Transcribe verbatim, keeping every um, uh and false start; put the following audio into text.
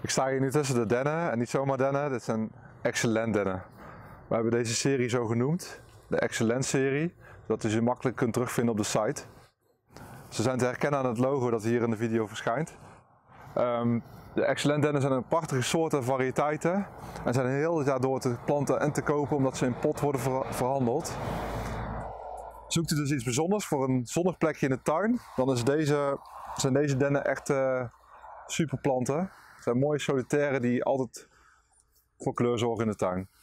Ik sta hier nu tussen de dennen en niet zomaar dennen, dit zijn Excellent dennen. We hebben deze serie zo genoemd, de Excellent serie, zodat u ze makkelijk kunt terugvinden op de site. Ze zijn te herkennen aan het logo dat hier in de video verschijnt. Um, de Excellent dennen zijn een prachtige soorten en variëteiten en zijn heel het jaar door te planten en te kopen omdat ze in pot worden ver verhandeld. Zoekt u dus iets bijzonders voor een zonnig plekje in de tuin, dan is deze, zijn deze dennen echt uh, super planten. Het zijn mooie solitaire die altijd voor kleur zorgen in de tuin.